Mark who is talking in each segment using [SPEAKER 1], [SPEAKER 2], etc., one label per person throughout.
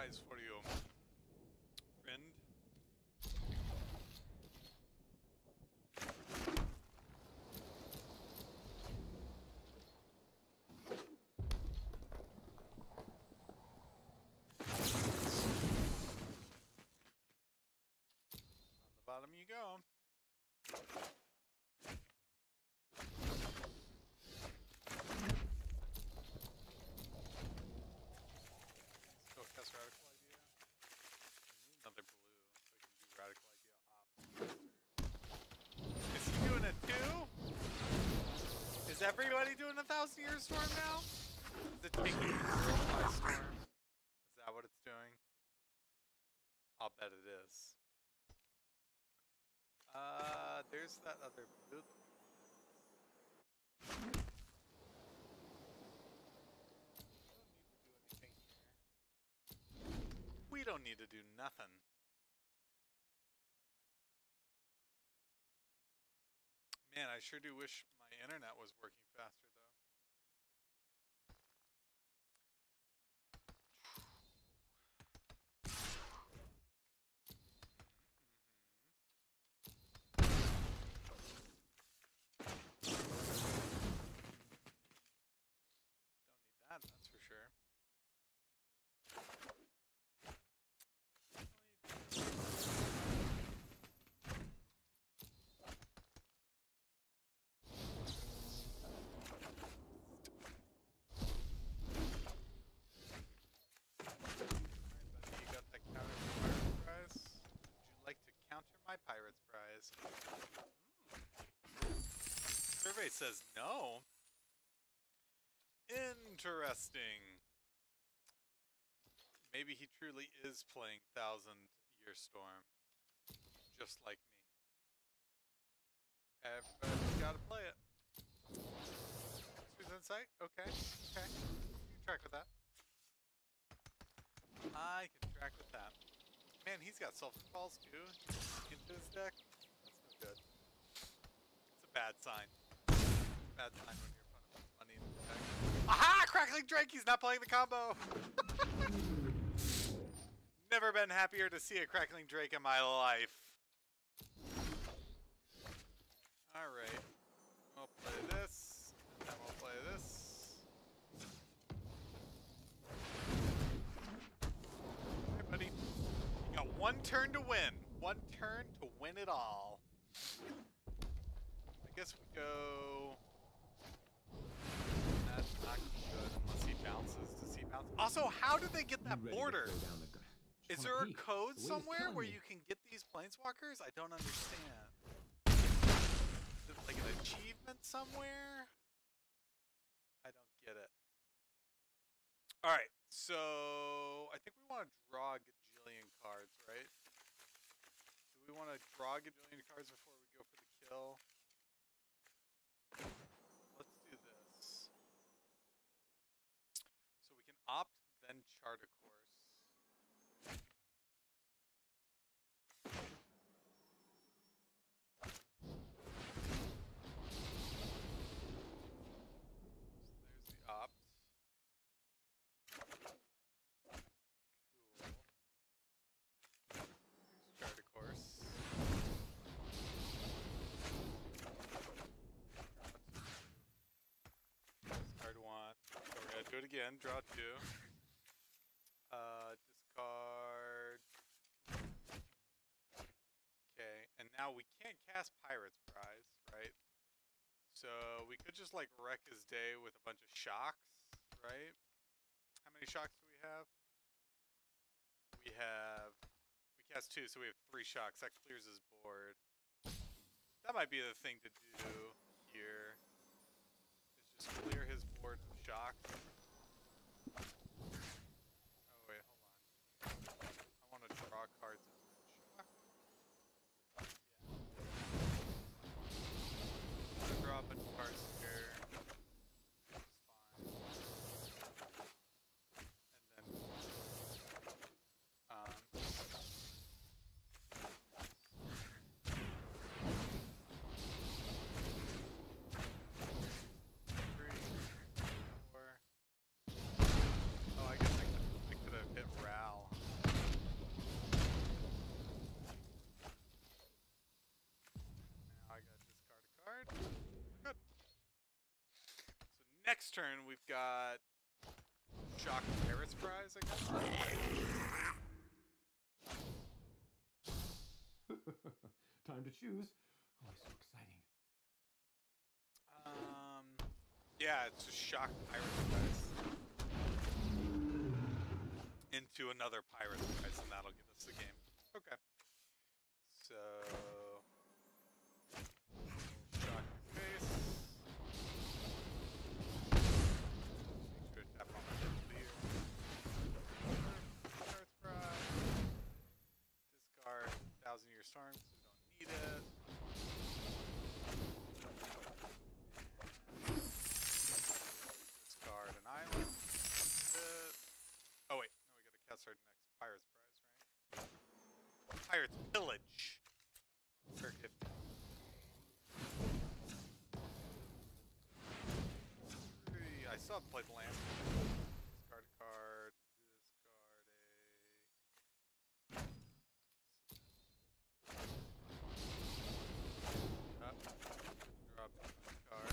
[SPEAKER 1] prize for you, friend. On the bottom you go. Cast radical idea. Another blue, so we can do radical idea opt. Is he doing it too? Is everybody doing 1,000 Year Storm now? Is it taking the world by storm? Is that what it's doing? I'll bet it is. There's that other blue. We don't need to do nothing. Man, I sure do wish my internet was working faster though. Don't need that, that's for sure. My Pirate's Prize. Survey says no. Interesting. Maybe he truly is playing 1,000 Year Storm, just like me. Everybody's got to play it. Who's Insight? Okay, okay. You can track with that. I can track with that. Man, he's got self-falls too. Into his deck. That's no good. It's a bad sign. It's a bad sign when you're putting money in the deck. Aha! Crackling Drake! He's not playing the combo! Never been happier to see a Crackling Drake in my life. Alright. We'll play this. And then we'll play this. Alright, buddy. You got one turn to win. One turn to win it all. I guess we go... That's not good unless he bounces. Does he bounce? Also, how did they get that border? Is there a code somewhere where you can get these planeswalkers? I don't understand. Is it like an achievement somewhere? I don't get it. Alright, so I think we want to draw a gajillion cards, right? Do we want to draw a gajillion cards before we go for the kill? Let's do this. So we can opt, then chart a course. So there's the opt. Chart a course. Discard one. So we're gonna do it again. Draw two. Discard. Okay, and now we can't cast Pirate's Prize, right? So we could just like wreck his day with a bunch of shocks, right? How many shocks do we have? We cast two, so we have 3 shocks. That clears his board. That might be the thing to do here. Is just clear his board of shocks. Oh wait, hold on. I want to draw cards in shock. Yeah. I'm gonna draw a bunch of cards here. It's fine. And then Next turn, we've got Shock Pirates Prize, I guess.
[SPEAKER 2] Time to choose. Oh, so exciting.
[SPEAKER 1] Yeah, it's a Shock Pirates Prize. Into another Pirates Prize, and that'll get us the game. Okay. So... Shock face. Make sure to tap on the clear. Pirates Prize. Discard 1,000-Year Storm, so we don't need it. Discard an island. Oh wait, no, we gotta cast our next Pirates Prize, right? Pirates Pillage. Circuit. I still haven't played the land. Discard a card. Discard a... Drop a card.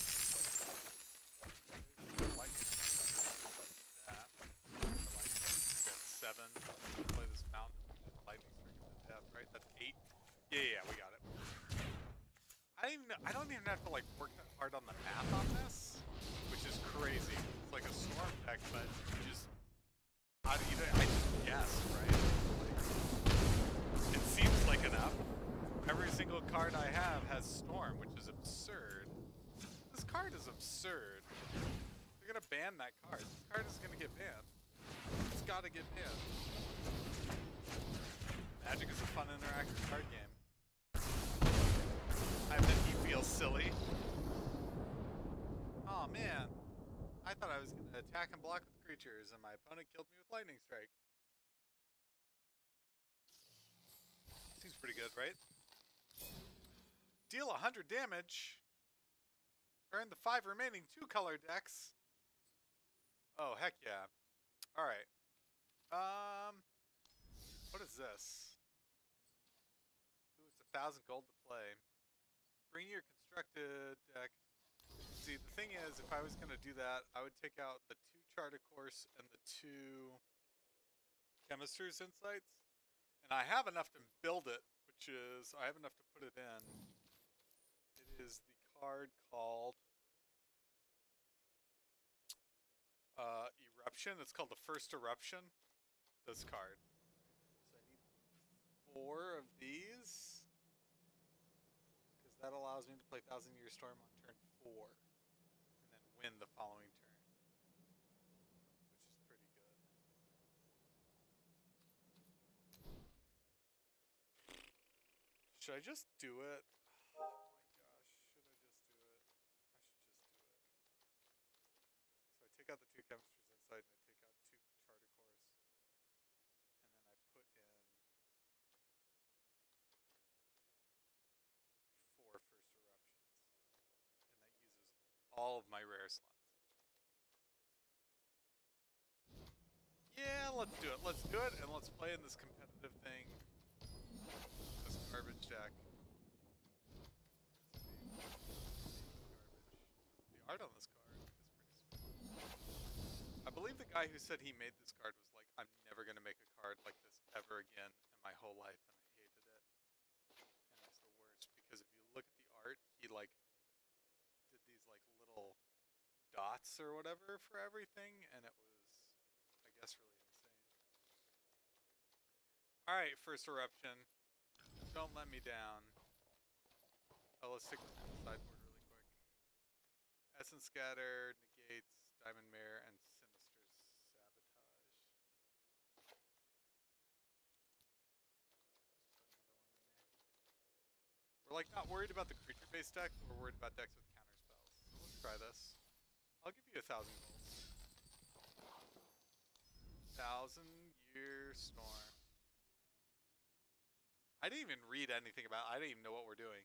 [SPEAKER 1] Lightning. That. Lightning. 7. Play this mountain. Lightning strike him to death, right? That's 8. Yeah, we got it. I don't even have to like work that hard on the math on this, which is crazy. It's like a storm deck, but you just I just guessed, right? Like, it seems like enough. Every single card I have has storm, which is absurd. This card is absurd. They're gonna ban that card. This card is gonna get banned. It's gotta get banned. Magic is a fun interactive card game. I bet he feels silly. Oh man. I thought I was going to attack and block with creatures, and my opponent killed me with Lightning Strike. Seems pretty good, right? Deal 100 damage. Earn the 5 remaining 2-color decks. Oh, heck yeah. Alright. What is this? Ooh, it's 1,000 gold to play. Bring your constructed deck. See, the thing is, if I was going to do that, I would take out the 2 Chart a Course and the 2 Chemistry's Insights. And I have enough to build it, which is, I have enough to put it in. It is the card called Eruption. It's called the First Eruption. This card. So I need 4 of these. That allows me to play 1,000-Year Storm on turn 4, and then win the following turn, which is pretty good. Should I just do it? Oh my gosh, should I just do it? I should just do it. So I take out the 2 Chemistries Inside, and I take out 2 Chart a Course, and then I put in 4 First Eruptions, and that uses all of my rare slots. Yeah, let's do it. Let's do it, and let's play in this competitive thing. This garbage deck. The art on this card is pretty sweet. I believe the guy who said he made this card was like, I'm never going to make a card like this ever again in my whole life, and I hated it. And it's the worst, because if you look at the art, he like did these like little dots or whatever for everything, and it was, I guess, really insane. Alright, First Eruption. Don't let me down. Oh, let's take this to the sideboard really quick. Essence Scatter, negates Diamond Mare, and Sinister Sabotage. Let's put another one in there. We're like not worried about the creature-based deck, we're worried about decks with counter spells. So let's try this. I'll give you 1,000 gold. 1,000-Year Storm. I didn't even read anything about it. I didn't even know what we're doing.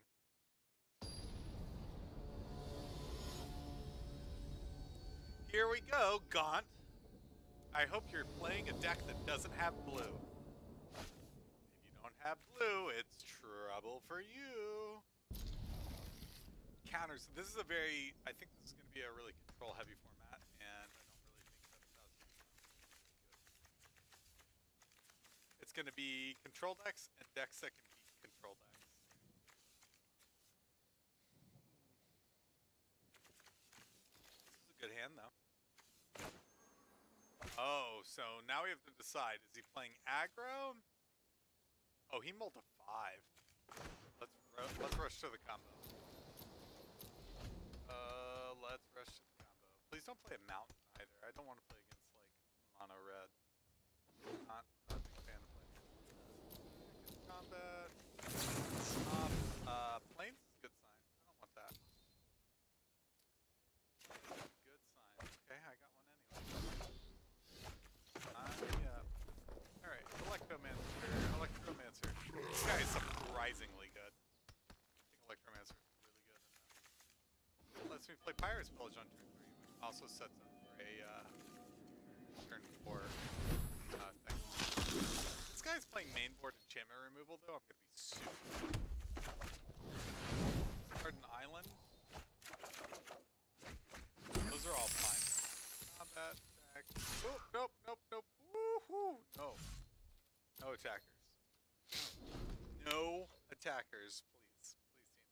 [SPEAKER 1] Here we go, Gaunt. I hope you're playing a deck that doesn't have blue. If you don't have blue, it's trouble for you. counters. This is a very, I think this is going to be a really control-heavy format, and I don't really think that 1,000 is good. It's going to be control decks and decks that can beat control decks. This is a good hand, though. Oh, so now we have to decide: is he playing aggro? Oh, he mulled a 5. Let's rush to the combo. Let's rush to the combo. Please don't play a mountain either. I don't want to play against like mono red. Not a big fan of playing combat. Plains is a good sign. I don't want that. Good sign. Okay, I got one anyway. Alright, Electromancer. This guy is surprisingly good. I think Electromancer is really good. Lets me play Pirate's Pillage on turn 3, which also sets up for a turn 4 thing. This guy's playing mainboard enchantment removal though. I'm gonna be super. Garden Island. Those are all fine. Combat attack. Oh, nope. Woohoo! No. No attackers. No attackers, please. Please, team.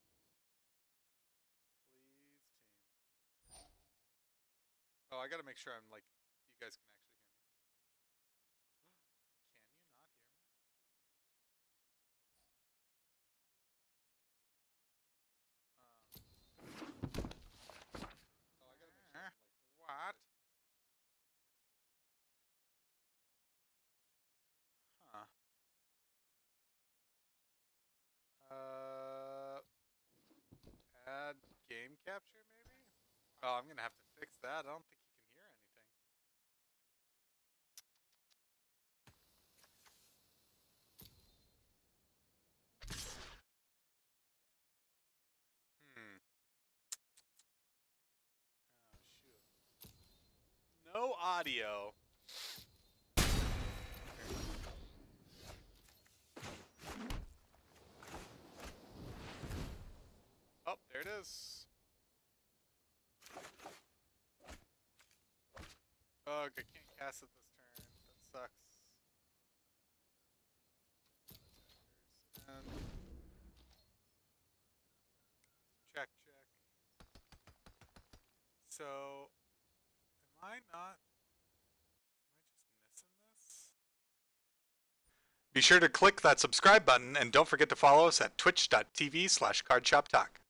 [SPEAKER 1] Please, team. Oh, I gotta make sure I'm like, you guys can actually hear me. Can you not hear me? Oh, I gotta make sure I'm like, what? Huh. Add game capture maybe? Oh, I'm gonna have to fix that. I don't think you can hear anything. Oh, shoot. No audio. Oh, there it is. Ugh, I can't cast it this turn. That sucks. And check. So, am I not? Am I just missing this? Be sure to click that subscribe button and don't forget to follow us at twitch.tv/cardshoptalk.